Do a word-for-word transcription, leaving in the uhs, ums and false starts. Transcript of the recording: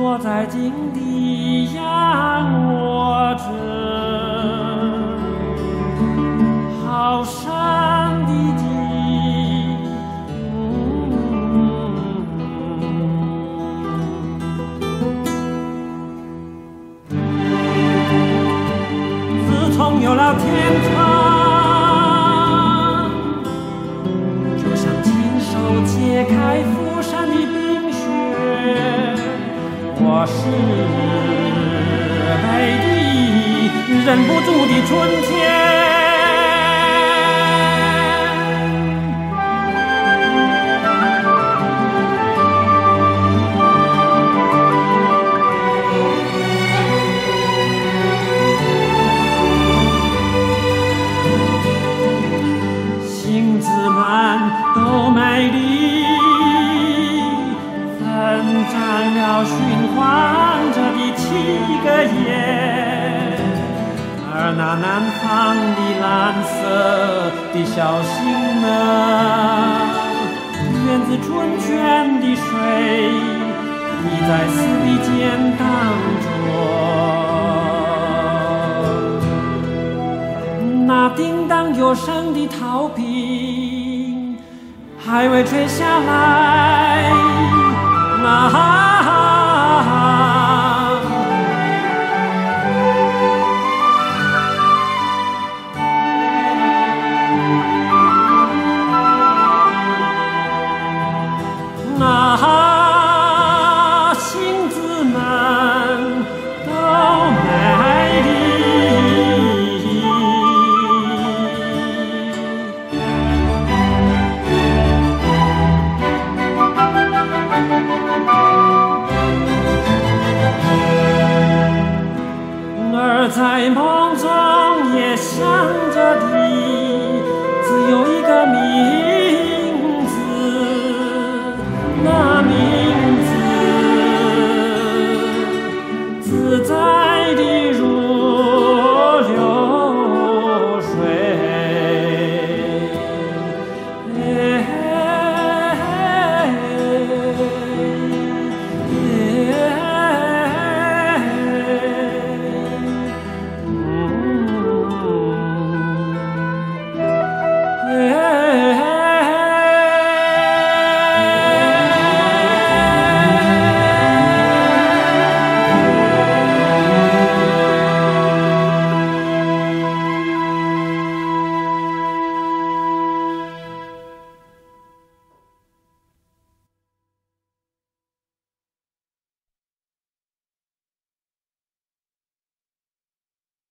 我在井底仰卧着，好深的井，自从有了天堂，就像亲手解开浮山的冰雪，我是美丽忍不住的春天。星子们都美丽，分占了循环着的七个夜，而那南方的蓝色的小星呢，源自春泉的水，已在丝的间荡着。那叮当有声的陶笛还未吹下来，那